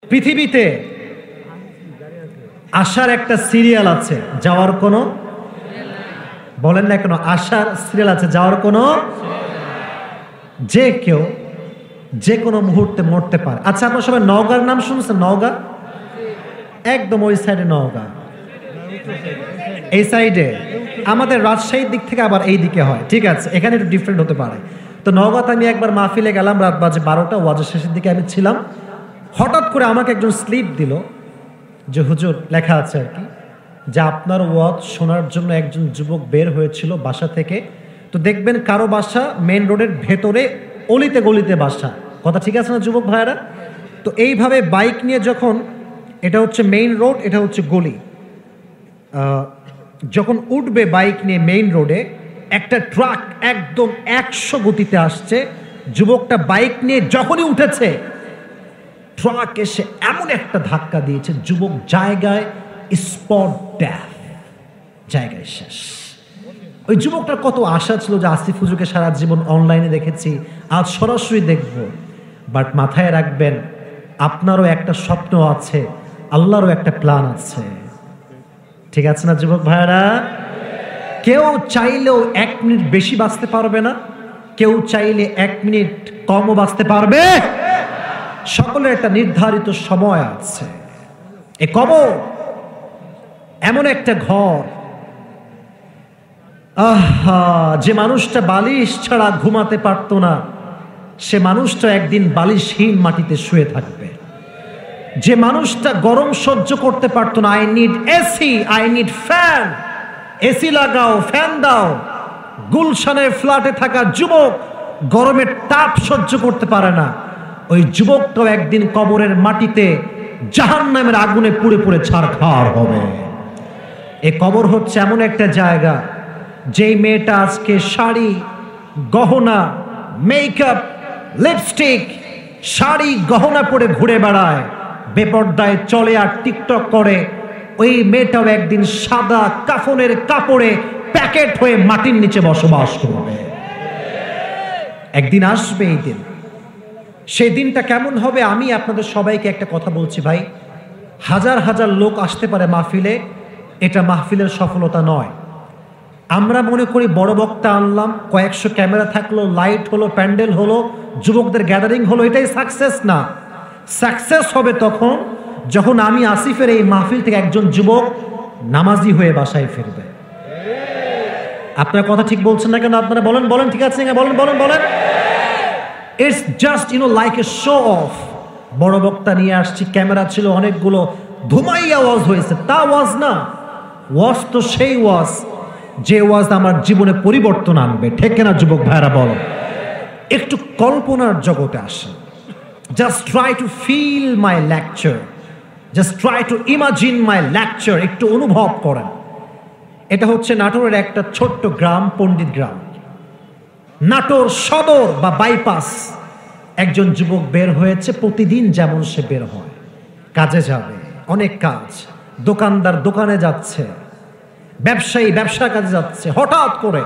পৃথিবীতে আসার একটা সিরিয়াল আছে, যাওয়ার কোনো, বলেন না কেন, আসার সিরিয়াল আছে, যাওয়ার কোনো, যে কেউ যে কোনো মুহূর্তে মরতে পারে। আচ্ছা, আপনার সবাই নওগাঁর নাম শুনছেন? নওগাঁ একদম ওই সাইডে, নওগাঁ এই সাইডে, আমাদের রাজশাহীর দিক থেকে আবার এই দিকে হয়, ঠিক আছে, এখানে একটু ডিফারেন্ট হতে পারে। তো নওগাঁতে আমি একবার মাহফিলে গেলাম, রাত বাজে 12টা, ওয়াজের শেষের দিকে আমি ছিলাম। হঠাৎ করে আমাকে একজন স্লিপ দিল যে হুজুর, লেখা আছে আর কি, যে আপনার ওয়াজ শোনার জন্য একজন যুবক বের হয়েছিল বাসা থেকে। তো দেখবেন কারো বাসা মেন রোডের ভেতরে অলিতে গলিতে বাসা, কথা ঠিক আছে না যুবক ভাইয়েরা? তো এইভাবে বাইক নিয়ে যখন, এটা হচ্ছে মেইন রোড, এটা হচ্ছে গলি, যখন উঠবে বাইক নিয়ে মেইন রোডে, একটা ট্রাক একদম 100 গতিতে আসছে। যুবকটা বাইক নিয়ে যখনই উঠেছে, ট্রাক এসে এমন একটা ধাক্কা দিয়েছে, যুবক জায়গায় স্পট ডেথ, জায়গায় শেষ। ওই যুবকটার কত আশা ছিল যে আসিফ হুজুরকে সারা জীবন অনলাইনে দেখেছি, আজ সরাসরি দেখব। বাট মাথায় রাখবেন, আপনারও একটা স্বপ্ন আছে, আল্লাহরও একটা প্ল্যান আছে, ঠিক আছে না যুবক ভাইরা? কেউ চাইলেও 1 মিনিট বেশি বাঁচতে পারবে না, কেউ চাইলে 1 মিনিট কমও বাঁচতে পারবে। সকলের একটা নির্ধারিত সময় আছে। এ কবর এমন একটা ঘর, আহা, যে মানুষটা বালিশ ছাড়া ঘুমাতে পারতো না, সে মানুষটা একদিন বালিশহীন মাটিতে শুয়ে থাকবে। যে মানুষটা গরম সহ্য করতে পারতো না, I need AC, I need fan, AC লাগাও, ফ্যান দাও, গুলশানের ফ্ল্যাটে থাকা যুবক গরমের তাপ সহ্য করতে পারে না, ওই যুবকটাও একদিন কবরের মাটিতে জাহান্নামের আগুনে পুড়ে পুড়ে ছারখার হবে। এ কবর হচ্ছে এমন একটা জায়গা, যেই মেয়েটা আজকে শাড়ি, গহনা, মেকআপ, লিপস্টিক, শাড়ি গহনা পরে ঘুরে বেড়ায়, বেপর্দায় চলে আর টিকটক করে, ওই মেয়েটাও একদিন সাদা কাফনের কাপড়ে প্যাকেট হয়ে মাটির নিচে বসবাস করবে। একদিন আসবে এই দিন। সেই দিনটা কেমন হবে? আমি আপনাদের সবাইকে একটা কথা বলছি ভাই, হাজার হাজার লোক আসতে পারে মাহফিলে, এটা মাহফিলের সফলতা নয়। আমরা মনে করি বড় বক্তা আনলাম, কয়েকশো ক্যামেরা থাকলো, লাইট হলো, প্যান্ডেল হলো, যুবকদের গ্যাদারিং হলো, এটাই সাকসেস না। সাকসেস হবে তখন যখন আমি আসিফের এই মাহফিল থেকে একজন যুবক নামাজি হয়ে বাসায় ফিরবে। আপনার কথা ঠিক বলছেন না কেন? আপনারা বলেন, বলেন, ঠিক আছে, বলেন, বলেন, বলেন। It's just like a show off. বড় বক্তা নিয়ে আসছি, ক্যামেরা ছিল অনেকগুলো, ধুমাইয়া ওয়াজ হয়েছে, তা ওয়াজ না। ওয়াজ তো সেই ওয়াজ যে ওয়াজ আমার জীবনে পরিবর্তন আনবে, ঠিক না যুবক ভাইরা? বলো, একটু কল্পনার জগতে আসে। Just try to feel my lecture, just try to imagine my lecture, একটু অনুভব করেন। এটা হচ্ছে নাটোরের একটা ছোট্ট গ্রাম, পণ্ডিত গ্রাম, নাটোর সদর বা বাইপাস। একজন যুবক বের হয়েছে, প্রতিদিন যেমন সে বের হয়, কাজে যাবে, অনেক কাজ, দোকানদার দোকানে যাচ্ছে, ব্যবসায়ী ব্যবসার কাজে যাচ্ছে। হঠাৎ করে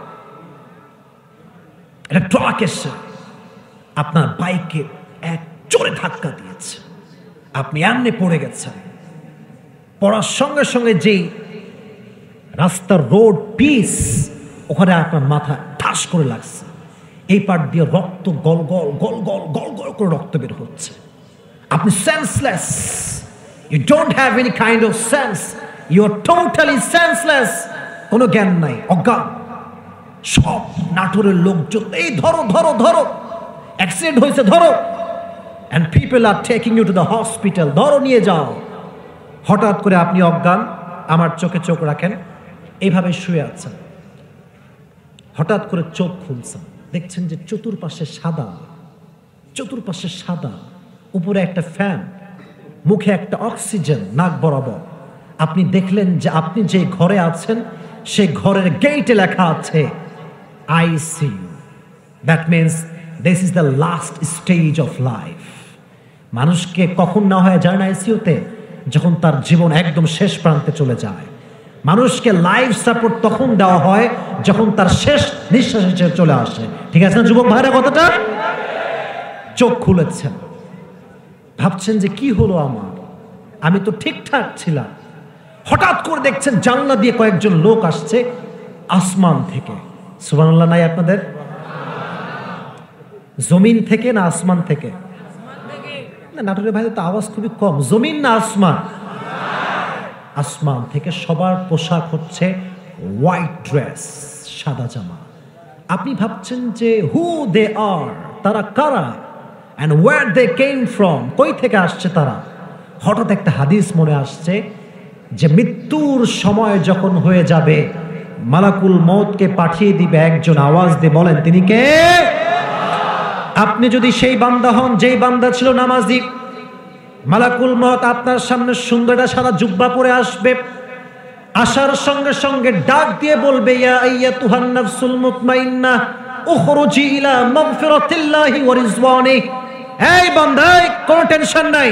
একটা ট্রাক এসে আপনার বাইকে এক জোরে ধাক্কা দিয়েছে, আপনি এমনি পড়ে গেছেন। পড়ার সঙ্গে সঙ্গে যেই রাস্তার রোড পিস, ওখানে আপনার মাথা ঠাস করে লাগছে, এই পার্ট দিয়ে রক্ত গল গল গল গল গল গল করে রক্ত বের হচ্ছে। আপনি senseless, you don't have any kind of sense, you are totally senseless, কোনো জ্ঞান নাই, অজ্ঞান। সব নাটোরের লোকজন, এই ধরো ধরো ধরো, অ্যাক্সিডেন্ট হয়েছে, ধরো, and people are taking you to the hospital, ধরো, নিয়ে যাও। হঠাৎ করে আপনি অজ্ঞান, আমার চোখে চোখ রাখেন, এইভাবে শুয়ে আছেন। হঠাৎ করে চোখ খুলছেন, দেখছেন যে চতুর্পাশে সাদা, চতুর্পাশে সাদা, উপরে একটা ফ্যান, মুখে একটা অক্সিজেন নাক বরাবর। আপনি দেখলেন যে আপনি যে ঘরে আছেন, সেই ঘরের গেটে লেখা আছে ICU. That means this is the last stage of life. মানুষকে কখন না হয় যায় না আইসিইউতে? যখন তার জীবন একদম শেষ প্রান্তে চলে যায়। মানুষকে লাইফ সাপোর্ট তখন দেওয়া হয় যখন তার শেষ নিঃশ্বাস চলে আসে, ঠিক আছে না যুবক ভাইরা? কথাটা চোখ খুলেছেন, ভাবছেন যে কি হলো আমার, আমি তো ঠিকঠাক ছিলাম। হঠাৎ করে দেখছেন জানলা দিয়ে কয়েকজন লোক আসছে আসমান থেকে। সুবহানাল্লাহ নাই আপনাদের? জমিন থেকে না আসমান থেকে? না, নাটোরের ভাই তো আওয়াজ খুবই কম। জমিন না আসমান? আসমান থেকে। সবার পোশাক হচ্ছে হোয়াইট ড্রেস, সাদা জামা। আপনি ভাবছেন যে হু দে আর, তারা কারা, and where they came from, কই থেকে আসছে তারা। হঠাৎ একটা হাদিস মনে আসছে যে মৃত্যুর সময় যখন হয়ে যাবে, মালাকুল মউতকে পাঠিয়ে দিবে একজন, আওয়াজ দিয়ে বলেন তিনি কে? আপনি যদি সেই বান্দা হন যেই বান্দা ছিল নামাজি, মালাকুল মউত আপনার সামনে সুন্দর একটা সাদা জুব্বা পরে আসবে। আসার সঙ্গে সঙ্গে ডাক দিয়ে বলবে, ইয়া আইয়াতুহান নাফসুল মুতমাইন্নাহ উখরুজি ইলা মাগফিরাতিল্লাহি ওয়া রিজওয়ানি। এই বান্দা, কোনো টেনশন নাই।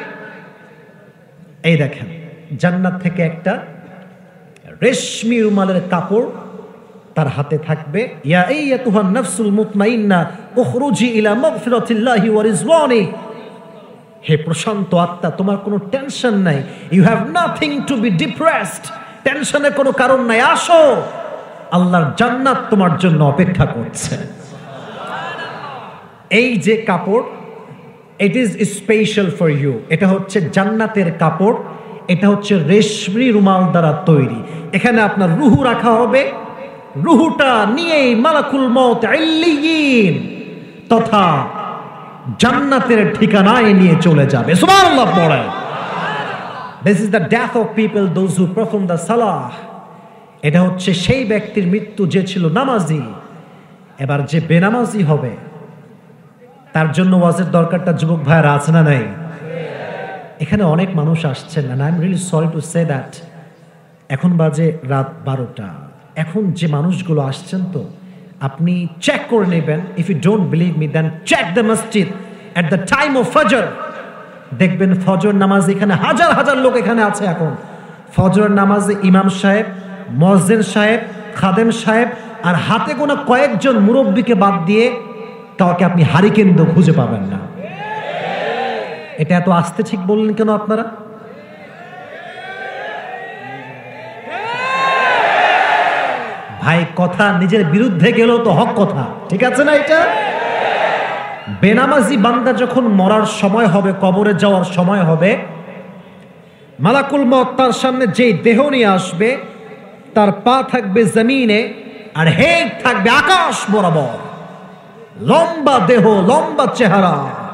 এই দেখেন, জান্নাত থেকে একটা রেশমি রুমালের কাপড় তার হাতে থাকবে। ইয়া আইয়াতুহান নাফসুল মুতমাইন্নাহ উখরুজি ইলা মাগফিরাতিল্লাহি ওয়া রিজওয়ানি। হে প্রশান্ত আত্মা, তোমার কোনো টেনশন নাই। You have nothing to be depressed. টেনশনের কোনো কারণ নাই। আসো, আল্লাহর জান্নাত তোমার জন্য অপেক্ষা করছে। এই যে কাপড়, it is special for you. এটা হচ্ছে জান্নাতের কাপড়। এটা হচ্ছে রেশমি রুমাল দ্বারা তৈরি। এখানে আপনার রুহু রাখা হবে। রুহুটা নিয়েই মালাকুল মউত ইল্লিয়িন তথা জান্নাতের ঠিকানায় নিয়ে চলে যাবে। সুবহানাল্লাহ পড়ে। This is the death of people, those who perform the salah. এটা হচ্ছে সেই ব্যক্তির মৃত্যু যে ছিল নামাজি। এবার যে বেনামাজি হবে তার জন্য ওয়াজের দরকারটা যুবক ভাইরা আছে না নাই? এখানে অনেক মানুষ আসছেন, and I'm really sorry to say that এখন বাজে রাত 12টা। এখন যে মানুষগুলো আসছেন, তো আপনি চেক করে নেবেন। If you don't believe me, then check the masjid at the time of ফজর। দেখবেন ফজর নামাজ এখানে হাজার হাজার লোক এখানে আছে। এখন ফজর নামাজে ইমাম সাহেব, মুয়াজ্জিন সাহেব, খাদেম সাহেব আর হাতে গোনা কয়েকজন মুরব্বীকে বাদ দিয়ে কাউকে আপনি হারিকেন খুঁজে পাবেন না। এটা এত আস্তে ঠিক বললেন কেন আপনারা? ভাই, কথা নিজের বিরুদ্ধে গেলেও তো হক কথা, ঠিক আছে না? এটা বেনামাজি বান্দা যখন মরার সময় হবে, কবরে যাওয়ার সময় হবে, মালাকুল মউত তার সামনে যেই দেহ নিয়ে আসবে, তার পা থাকবে জমিনে আর হেড থাকবে আকাশ বরাবর। লম্বা দেহ, লম্বা চেহারা।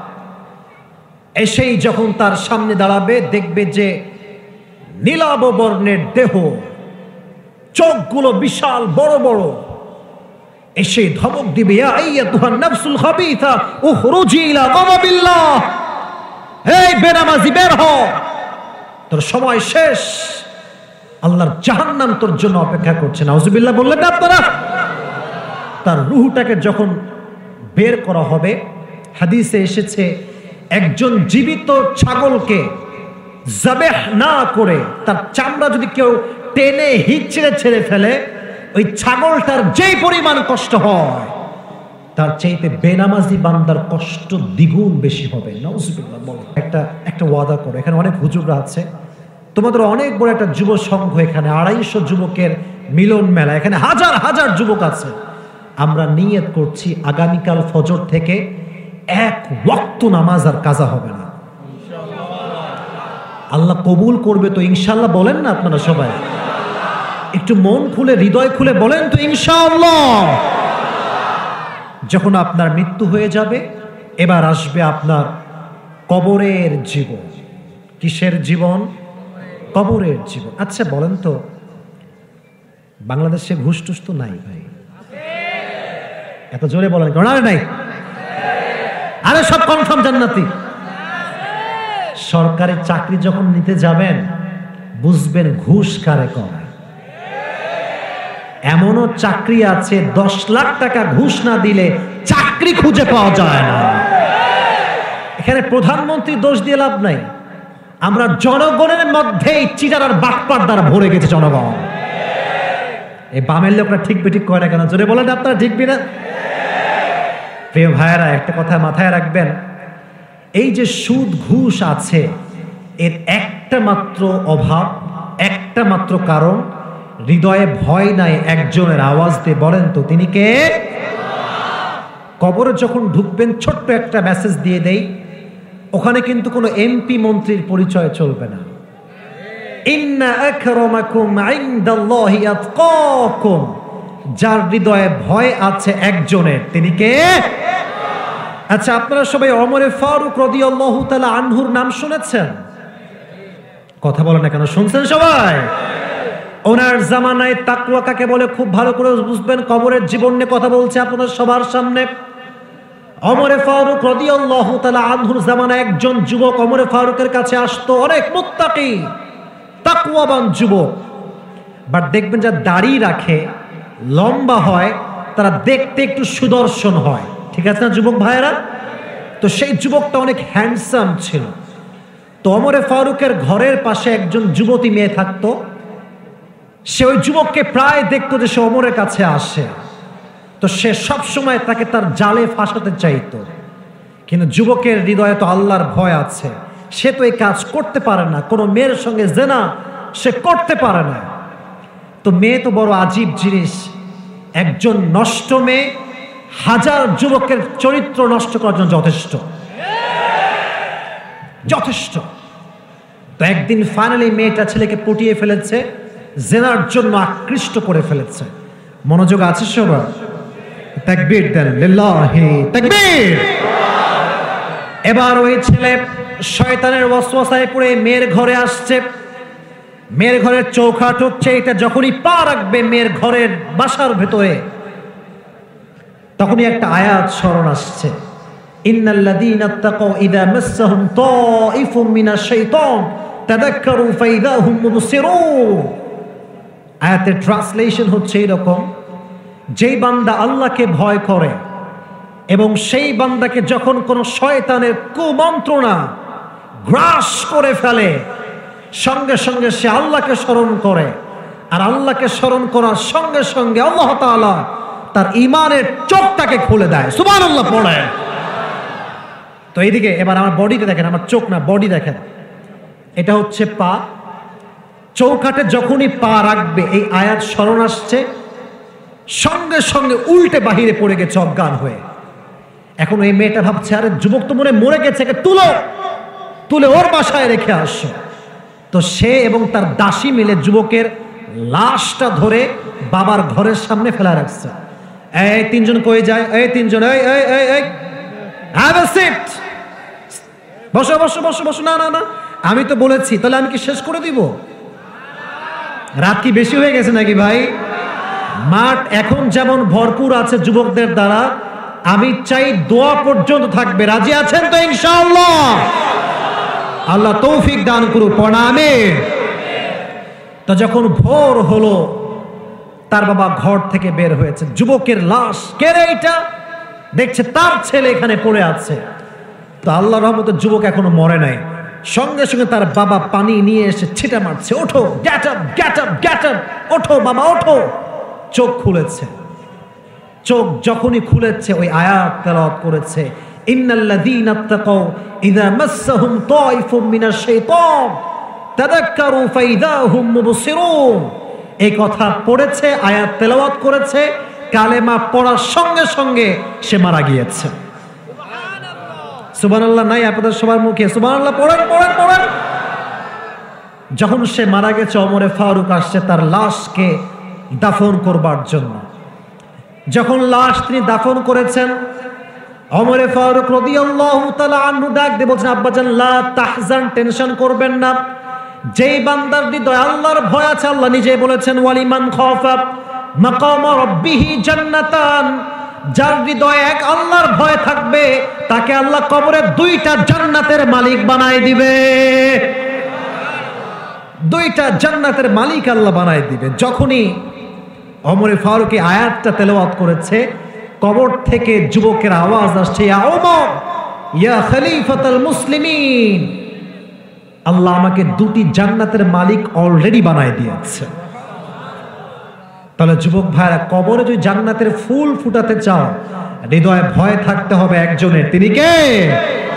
এসেই যখন তার সামনে দাঁড়াবে, দেখবে যে নীলাভ বর্ণের দেহ, চোখগুলো বিশাল বড় বড়। এসে ধমক দিবে, ইয়া আইয়াতুহান নাফসুল খাবিথা উখরুজি ইলা গাযাবিল্লাহ। এই বেনামাজি, বের হ, তোর সময় শেষ। আল্লাহর জাহান্নাম তোর জন্য অপেক্ষা করছে। নাউজুবিল্লাহ বললেন না আপনারা? তার রূহটাকে যখন বের করা হবে, হাদিসে এসেছে একজন জীবিত ছাগলকে জাবেহ না করে তার চামড়া যদি কেউ টেনে হিচড়ে ছেড়ে ফেলে, ওই ছাগলটার যেই পরিমাণ কষ্ট হয় তার চাইতে বেনামাজি বান্দার কষ্ট দ্বিগুণ বেশি হবে। নাউজুবিল্লাহ বলো। একটা ওয়াদা করো, এখানে অনেক হুজুররা আছে, তোমাদের অনেক বড় একটা যুব সংঘ, এখানে 250 যুবকের মিলন মেলা, এখানে হাজার হাজার যুবক আছে। আমরা নিয়ত করছি আগামীকাল ফজর থেকে এক ওয়াক্ত নামাজ আর কাজা হবে না। আল্লাহ কবুল করবে তো ইনশাআল্লাহ? বলেন না আপনারা সবাই? একটু মন খুলে, হৃদয় খুলে বলেন তো ইনশাআল্লাহ। যখন আপনার মৃত্যু হয়ে যাবে, এবার আসবে আপনার কবরের জীবন। কিসের জীবন? কবরের জীবন। আচ্ছা বলেন তো, বাংলাদেশে ঘুষ টুস তো নাই ভাই? এত জোরে বলেন কেন? নাই? আরে সব কনফার্ম জান্নাতি। সরকারি চাকরি যখন নিতে যাবেন, বুঝবেন ঘুষ কারে কয়। এমনও চাকরি আছে 10 লাখ টাকা ঘুষ না দিলে চাকরি খুঁজে পাওয়া যায় না। এখানে প্রধানমন্ত্রী দোষ দিয়ে লাভ নাই। আমরা জনগণের মধ্যেই চিটার আর বাটপার দ্বারা ভরে গেছে জনগণ। এই বামের লোকরা ঠিক বেঠিক করে না কেন? জোরে বলেন আপনারা, ঠিক বিনা? প্রিয় ভাইয়েরা, একটা কথা মাথায় রাখবেন, এই যে সুদ ঘুষ আছে, এর একটা মাত্র অভাব, একটা মাত্র কারণ, হৃদয়ে ভয় নাই। একজনের আওয়াজ দিয়ে বলেন তো তিনি কে? কবরে যখন ঢুকবেন ছোট্ট একটা মেসেজ দিয়ে দেই, ওখানে কিন্তু কোনো এমপি মন্ত্রীর পরিচয় চলবে না। ইন্না আকরামাকুম ইনদাল্লাহি আতকাকুম, যার হৃদয়ে ভয় আছে একজনের, তিনি কে? আচ্ছা, আপনারা সবাই ওমর ফারুক রাদিয়াল্লাহু তাআলা আনহুর নাম শুনেছেন? কথা বলেন না কেন? শুনছেন সবাই? ওনার জামানায় তাকওয়া কাকে বলে খুব ভালো করে বুঝবেন। কবরের জীবন নিয়ে কথা বলছে আপনাদের সবার সামনে। ওমর ফারুক রাদিয়াল্লাহু তাআলা আনহুর জামানায় একজন যুবক ওমর ফারুকের কাছে আসতো, অনেক মুত্তাকি তাকওয়াবান যুবক। বাট দেখবেন যা দাড়ি রাখে, লম্বা হয়, তারা দেখতে একটু সুদর্শন হয়, ঠিক আছে না যুবক ভাইয়েরা? তো সেই যুবকটা অনেক হ্যান্ডসাম ছিল। তো ওমর ফারুকের ঘরের পাশে একজন যুবতী মেয়ে থাকতো। সে ওই যুবককে প্রায় দেখতো যে সে ওমরের কাছে আসে। তো সে সবসময় তাকে তার জালে ফাঁসাতে চাইতো, কিন্তু যুবকের হৃদয়ে তো আল্লাহর ভয় আছে। সে তো এই কাজ করতে পারে না, কোনো মেয়ের সঙ্গে জেনা সে করতে পারে না। তো মেয়ে তো বড় আজীব জিনিস, একজন নষ্ট মেয়ে হাজার যুবকের চরিত্র নষ্ট করার জন্য যথেষ্ট যথেষ্ট। তো একদিন ফাইনালি মেয়েটা ছেলেকে পটিয়ে ফেলেছে, জেনার জন্য আকৃষ্ট করে ফেলেছে। মনোযোগ আছে সবার? তাকবীর দেন, লিল্লাহি তাকবীর। এবার ওই ছেলে শয়তানের ওয়াসওয়াসায় পড়ে মেয়ের ঘরে আসছে। মেয়ের ঘরের চৌকাঠ হচ্ছে, এটা যখনই পা রাখবে মেয়ের ঘরের বাসার ভেতরে, তখনই একটা আয়াত স্মরণ আসছে, ইন্নাল্লাযীনা তাকাউ ইযা মাসসাহুম তাঈফুম মিনাশ শাইতান তাযাক্কারু ফাইযা হুম মুবসিরুন। আয়াতের ট্রান্সলেশন হচ্ছে এরকম, যেই বান্দা আল্লাহকে ভয় করে এবং সেই বান্দাকে যখন কোনো শয়তানের কুমন্ত্রণা গ্রাস করে ফেলে, সঙ্গে সঙ্গে সে আল্লাহকে স্মরণ করে, আর আল্লাহকে স্মরণ করার সঙ্গে সঙ্গে আল্লাহ তাআলা তার ঈমানের চোখটাকে খুলে দেয়। সুবহানাল্লাহ পড়ে। তো এইদিকে এবার আমার বডিতে দেখেন, আমার চোখ না, বডি দেখেন। এটা হচ্ছে পা। চৌকাঠে যখনই পা রাখবে এই আয়াত স্মরণ আসছে, সঙ্গে সঙ্গে উল্টে বাহিরে পড়ে গেছে অজ্ঞান হয়ে। এখন এই মেয়েটা ভাবছে, আরে যুবক তো মনে মরে গেছে, তুলো, তুলে ওর বাসায় রেখে আসো। তো সে এবং তার দাসী মিলে যুবকের লাশটা ধরে বাবার ঘরের সামনে ফেলা রাখছে। এই তিনজন কই যায়? এই তিনজন, এই এই এই এই হ্যাভ এ সিট, বসো বসো বসো বসো। না না না, আমি তো বলেছি, তাহলে আমি কি শেষ করে দিব? রাত কি বেশি হয়ে গেছে নাকি ভাই? মাঠ এখন যেমন ভরপুর আছে যুবকদের দ্বারা, আমি চাই দোয়া পর্যন্ত থাকবে। রাজি আছেন তো ইনশাআল্লাহ? আল্লাহ তৌফিক দান করুক, পড়া আমিন। তো যখন ভোর হলো, তার বাবা ঘর থেকে বের হয়েছে, যুবকের লাশ, কে রে এটা? দেখছে তার ছেলে এখানে পড়ে আছে। তো আল্লাহর রহমতে যুবক এখনো মরে নাই। সঙ্গে সঙ্গে তার বাবা পানি নিয়ে এসে ছিটা মারছে, ওঠো, get up get up get up, ওঠো বাবা ওঠো। চোখ খুলেছে। চোখ যখনই খুলেছে ওই আয়াত তেলাওয়াত করেছে, ইন্নাল্লাযীনা তাকাউ ইযা মাসসাহুম তাঈফুম মিনাশ শাইতান তাযাক্কারু ফাইযা হুম মুবসিরুন। এই কথা পড়েছে, আয়াত তেলাওয়াত করেছে, কালেমা পড়ার সঙ্গে সঙ্গে সে মারা গিয়েছে। সুবহানাল্লাহ নাই আপনাদের সবার মুখে? সুবহানাল্লাহ পড়েন পড়েন পড়েন। যখন সে মারা গেছে, ওমর ফারুক আসছে তার লাশকে দাফন করবার জন্য। যখন লাশ তিনি দাফন করেছেন, ওমর ফারুক রাদিয়াল্লাহু তাআলা আনহু ডাক দিয়ে বলছেন, আব্বাজান লা তাহজান, টেনশন করবেন না। যেই বান্দার হৃদয়ে আল্লাহর ভয় আছে, আল্লাহ নিজে বলেছেন ওয়ালিমান খাফা মাকাম রাব্বিহি জান্নাতান, যার হৃদয়ে এক আল্লাহর ভয় থাকবে তাকে আল্লাহ কবরে দুইটা জান্নাতের মালিক বানায় দিবে। দুইটা জান্নাতের মালিক আল্লাহ বানায় দিবে। যখনই ওমর ফারুক আয়াতটা তেলাওয়াত করেছে, কবর থেকে যুবকের আওয়াজ আসছে, ইয়া ওমর ইয়া খলিফাতুল মুসলিমিন, আল্লাহ আমাকে দুটি জান্নাতের মালিক অলরেডি বানায় দিয়েছে। তাহলে যুবক ভাইরা, কবরে যদি জান্নাতের ফুল ফুটাতে চাও, হৃদয়ে ভয় থাকতে হবে একজনের, তিনি কে?